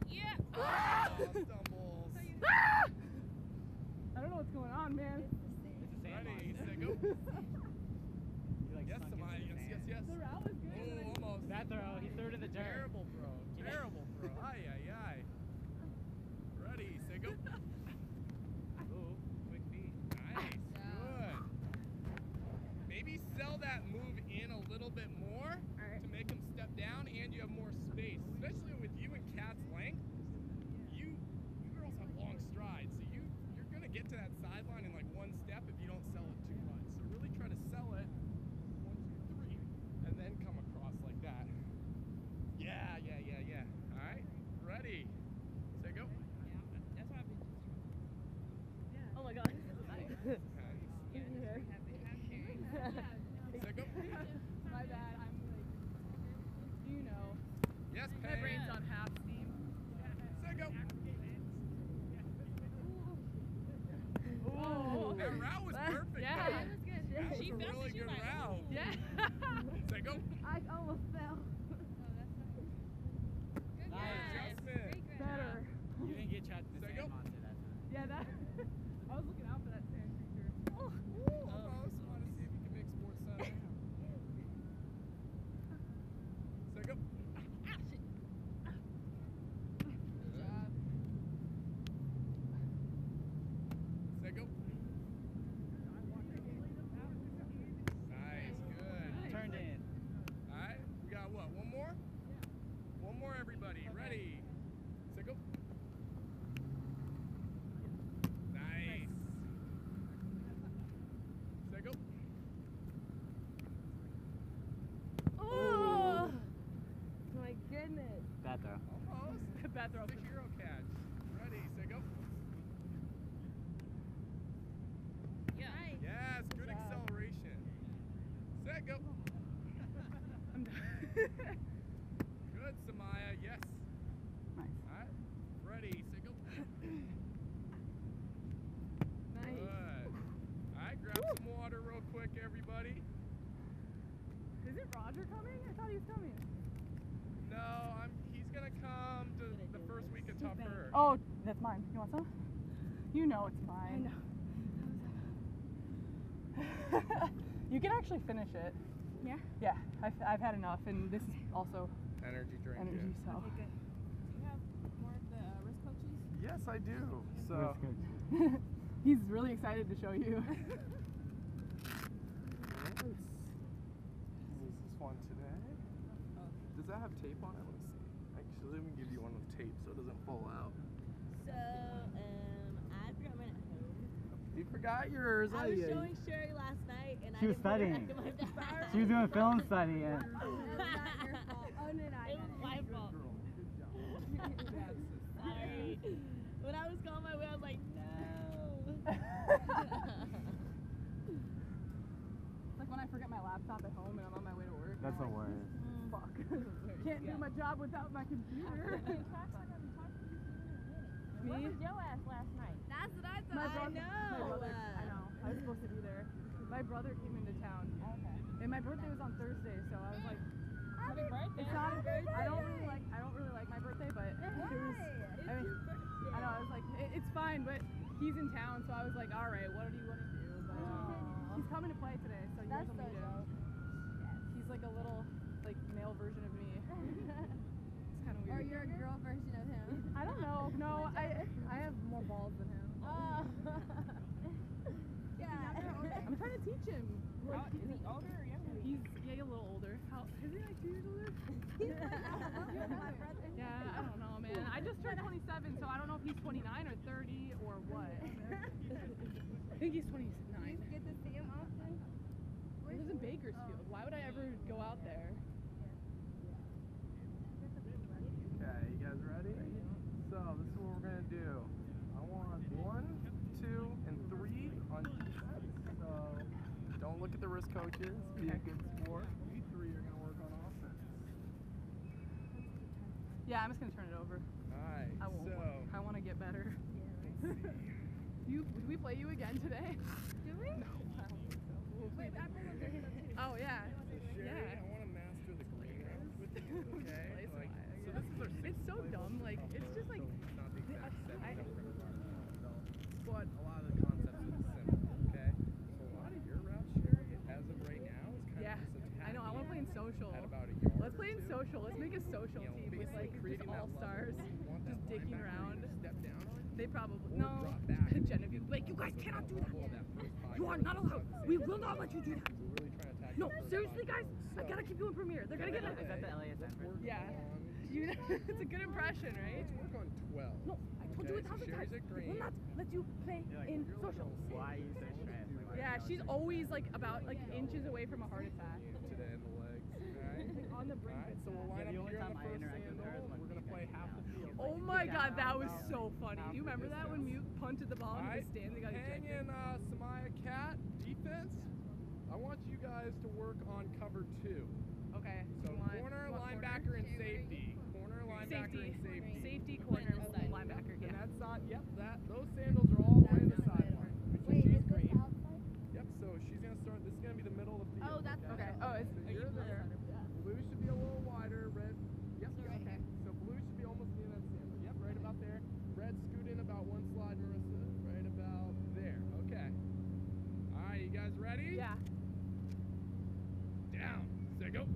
Yeah. Stumbles. I don't know what's going on, man. It's the same. Ready, set, go. Yes, Samaya. Yes. The route was good. Oh, almost. That throw, he threw it in the dirt. Terrible throw. Terrible throw. Ay. Ready, set, go. Ooh, quick feet. Nice. Good. Maybe sell that move in a little bit more to make him step down, and you have more space. Especially with you and Kat's length, you girls have long strides, so you're gonna get to that sideline in like one step if you don't sell it too much. So really try to sell it 1, 2, 3, and then come across like that. Yeah. All right, ready. Say go. That's why I've been just. Oh my god. Say go. My bad. I'm like, you know. Yes, My Pam. brain's on half steam. Say go. Oh. That route was perfect. Yeah. though. That was good. That was She a felt really it, she good was like, route. ooh. Yeah. Say go. I almost fell. Oh, that's nice. Good Nice adjustment. Great grab. Better. You didn't get trapped in the Say sand go. monster that time. Yeah, that. I was looking out for that sand creature. Almost want to see if you can make Sports Center. Say go. Good job. Say go. Nice, good. Turned in. All right, we got what? One more? One more, everybody. Ready? Say go. Nice. Say go. Oh my goodness. That throw. Almost. Bad throw. The hero catch. Ready? Say go. Yeah. Nice. Yes, good job. acceleration. Set, go. I'm done. Good, Samaya. Yes. Nice. All right. Ready? Set, go. Nice. Good. All right, grab some water real quick, everybody. Is it Roger coming? I thought he was coming. No, he's gonna come to the first week of Tough Herd. Oh, that's mine. You want some? You know it's mine. I know. You can actually finish it. Yeah? Yeah, I've had enough, and this is also Energy drink. energy, so. Okay, good. Do you have more of the wrist coaches? Yes, I do. So. He's really excited to show you. Yes. Is this one today? Does that have tape on it? Let me see. Actually, let me give you one with tape so it doesn't fall out. So, I forgot mine at home. You forgot yours. I was showing Sherry last night and She I was didn't put it studying. back in my bag. She was doing film study. Yeah. That's not your fault. Oh, no, I It was my fault. Girl, good job. Sorry. When I was going my way, I was like, no. Like when I forget my laptop at home and I'm on my way to work. That's the I'm like, worst. Fuck. Can't do my job without my computer. Where Me? was your ass last night? That's what I thought. My brother, know. My brother, I know. I was supposed to be there. My brother came into town, Okay. and my birthday was on Thursday, so I was like, Happy birthday. it's not. I don't really like my birthday, but it was. I mean, I know. I was like, it's fine, but he's in town, so I was like, all right, what do you want to do? But he's coming to play today, so you guys That's will so meet him. He's like a little, like male version of me. It's kind of Or weird. you're a girl version of him. I don't know. No, I have more balls than him. Oh. Yeah. I'm trying to teach him. How, is he older or younger? He's a little older. How is he like 2 years older? My brother. Yeah, I don't know, man. I just turned 27, so I don't know if he's 29 or 30 or what. I think he's 29. You get to see him often? He lives in Bakersfield. Why would I ever go out there? Okay, you guys ready? So this is what we're gonna do. I want 1, 2, and 3 on defense. So don't look at the wrist coaches. Be a good sport. You 3 are gonna work on offense. Yeah, I'm just gonna turn it over. Alright, I won't. so I want to get better. let's see. Did we play you again today? Do we? No, I don't think so. We'll Wait, see. I forgot to do Oh yeah. Sherry, Yeah. I want to master the green round with you, We just okay? play some Like, lag, so yeah. this is our 6th so dumb. Like, it's just like, It's not the exact set I- that we're gonna run. So, but a lot of the concepts are similar, okay? So a lot of your routes, Sherry, as of right now, is kind yeah. of just attacking I know. I want to play in social. at about a yard. Let's play in social. Let's make a social You know, team with like basically just creating that all level stars, where you want that just dicking linebacker around. to step down on you, They probably or no. drop back. Genevieve, like you guys So cannot do that that. level of that first 5 You are yards not is allowed. about the We same. will not let you do that. We're really trying to attack No, the first seriously, 5 guys, yards. I gotta keep you in Premiere. They're gonna get Is that it. the LAS Let's effort? work Yeah. on- You know, it's a good impression, right? Let's work on 12. No, I told you Okay, a thousand so times. Sherry's at We green. will not let you play You're like, in You're like social. a Why are you so stressed? Like, why Yeah, are you she's so always like about like inches away from a heart attack. To the end of the legs. Alright. Like on the brink. Alright, so we'll line Yeah, the up only here on time the I first interact with her is sandal. when We're gonna Mute play gets half the down. field. Oh Like, my get god, down, that was down. so funny. Do you remember that when Mute punted the ball into Alright, the stand? They got Hang ejected. in Samaya Cat defense. I want you guys to work on cover 2. Okay. So you want, corner, what linebacker, and safety. Corner, linebacker, and safety. Safety, corner, Side. linebacker. And Yeah. that's not, yep, those sandals are all the way to the sideline. Wait, She's is this green. outside? Yep, so she's gonna start, this is gonna be the middle of the field. Oh, that's Okay. Oh, it's So you're there. Blue should be a little wider, red, yep. okay. So blue should be almost near that sandal. Yep, right about there. Red scoot in about one slide, Marissa. Right about there. Okay. Alright, you guys ready? Yeah. Down. Set, go.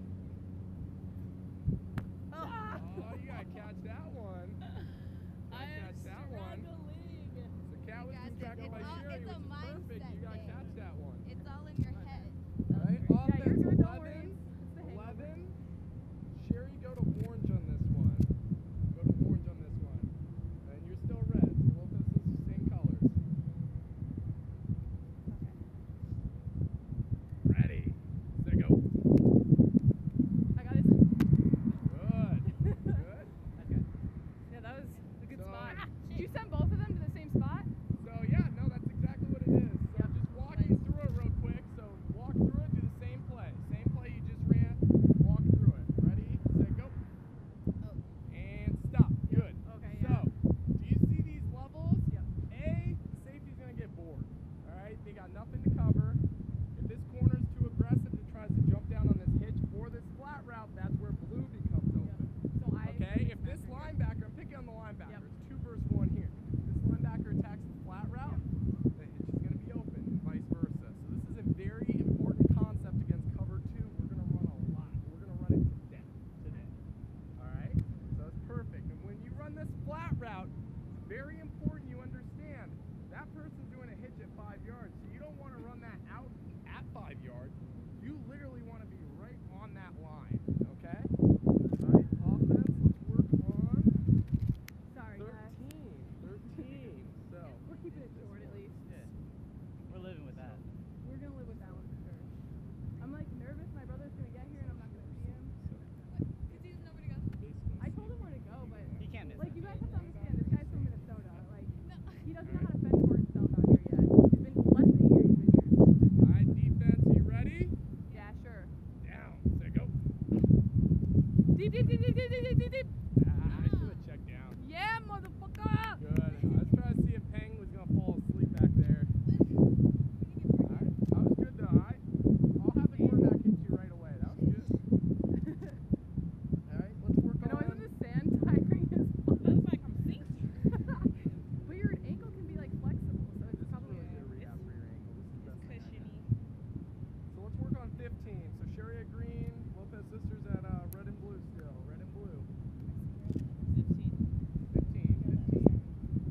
Oh, Oh, you gotta catch that one. I am catch that one. struggling. The cat was Guys, distracted it's by all- Sherry, it's which a is perfect. mindset You gotta thing. catch that one. It's all in your head. Alright, Yeah, offense you're good. Don't worry. 11. It's the hangover. 11. Sherry, go to orange on this one. Go to orange on this one. And you're still red, so both of us are same colors. Ready. Set, go. I got it. Good. Good. Okay. Yeah, that was a good So- spot. Did you send both of them to the same spot? So yeah, no, that's exactly what it is. So Yep. just walking through it real quick. So walk through it, do the same play. Same play you just ran. Walk through it. Ready, set, go. And stop. Good. Okay, So, yeah. do you see these levels? Yep. A, the safety's gonna get bored. Alright, they got nothing to cover. If this corner's too aggressive and tries to jump down on this hitch or this flat route, that's where blue becomes open. So I. Okay, if this linebacker, I'm picking on the linebacker, Yep. it's 2 versus 1 here. If this linebacker attacks the flat route, the hitch is going to be open, and vice versa. So this is a very important concept against cover 2. We're going to run a lot. We're going to run it to death today. Alright, so that's perfect. And when you run this flat route, it's very important you understand that person's doing a hitch at 5 yards, so you don't want to run that out at 5 yards. You literally want to be right on that line, okay? Alright, offense, let's work on Sorry, guys. 13. So, We're keeping it short at least. Yeah. We're living with that. We're gonna live with that one for sure. I'm like nervous. My brother's gonna get here and I'm not gonna see him. Because he's nowhere to go. basically, I told him where to go, but He can't miss like that. you guys have to understand, this guy's from Minnesota. Like No. he doesn't know how to fend for himself out here yet. He's been less than a year. He's been here. Alright, defense, you ready? Yeah, sure. Down. Set, go. Deep, deep, deep, deep, deep, deep, deep, deep. I should have checked down. Yeah, motherfucker. Good. Let's try to see if Peng was going to fall asleep back there. Alright, that was good though. I'll have the quarterback hit you right away. That was good. Alright, let's work I know, on. isn't the sand tiring as fuck? That's like I'm sinking. But your ankle can be like flexible, so it's This is probably really good rehab for your ankle. This is the best thing I Cushiony. got. So let's work on 15. So Sherry at green, Lopez sisters at red and blue still. Red and blue. 15. 15.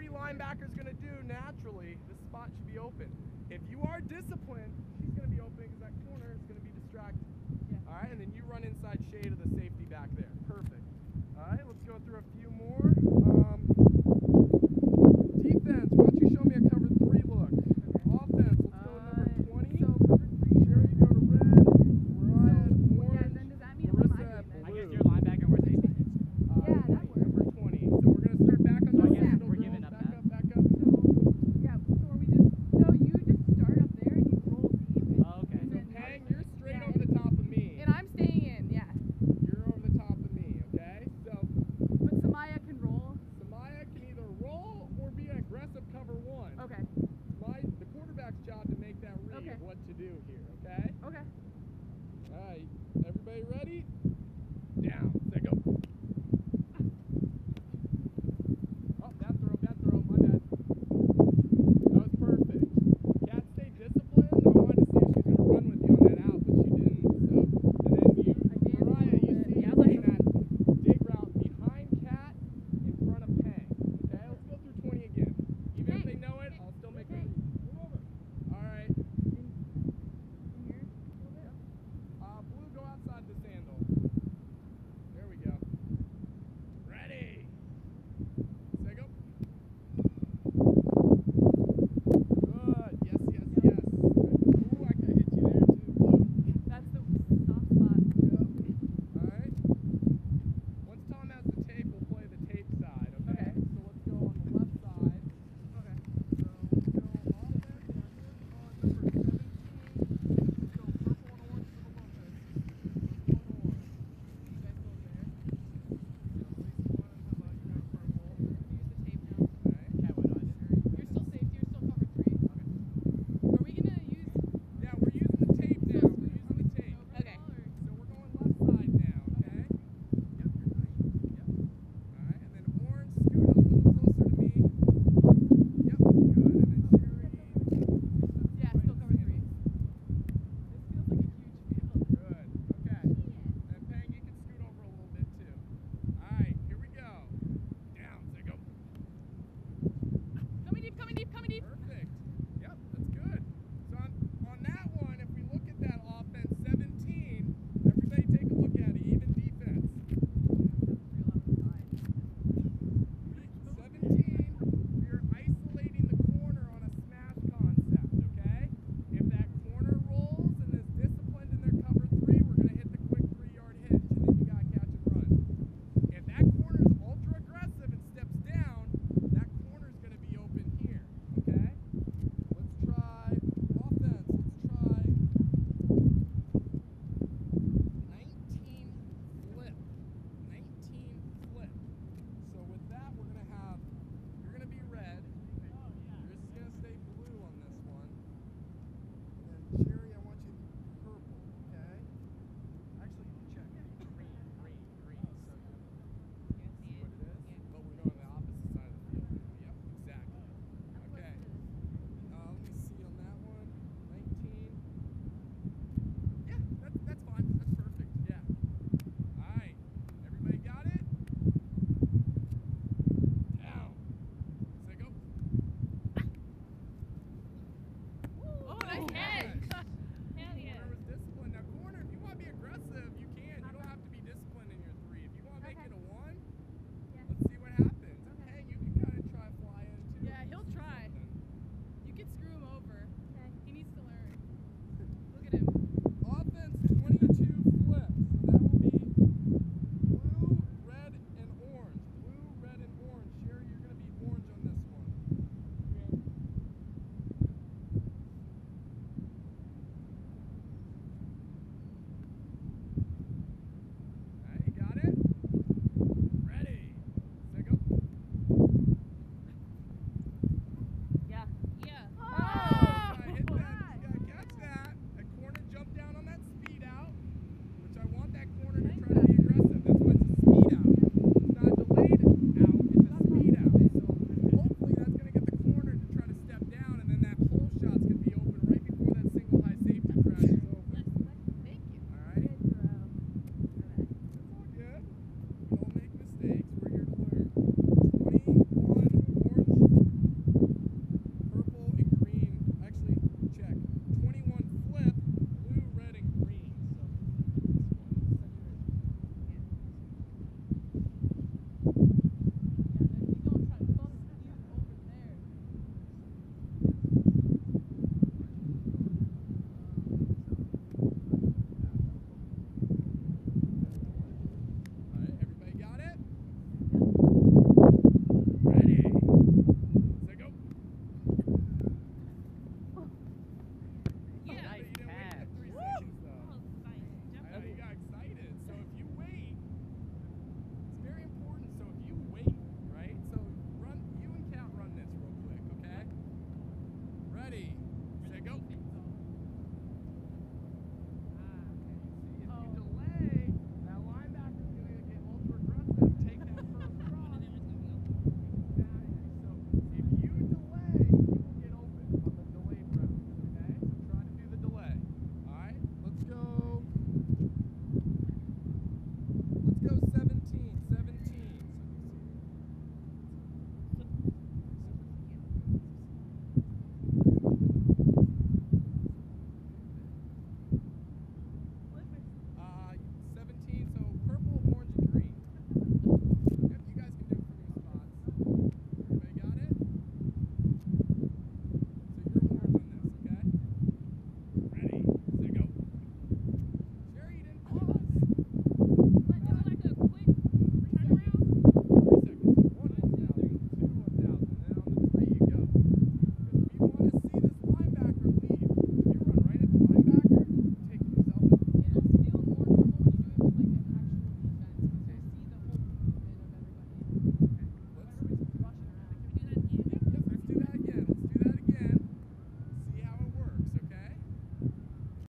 every linebacker's going to do naturally, this spot should be open. If you are disciplined, she's going to be open because that corner is going to be distracted. Yeah. All right, and then you run inside shade of the safety back there. Perfect. All right, let's go through a few more. Defense, why don't you show me a cover 3 look? Offense, let's go with number 20. So cover 3. Sherry, go to red, Mariah, Yeah, orange, then does that mean I'm Marissa, migrating then? I guess blue. you're linebacker and we're safety. Yeah, that works. Number 20. So we're going to start back on So I the guess middle we're girls. giving up Back that. up, back up. So, yeah, so are we just, no, you just start up there and you roll deep. Oh, okay. And then Hang, you're straight Yeah, over the top of me. And I'm staying in, yeah. You're over the top of me, okay? So But Samaya can roll. Samaya can either roll or be an aggressive cover 1. Okay. The quarterback's job to make that read Okay. of what to do here, okay? Okay. All right, everybody ready? Down.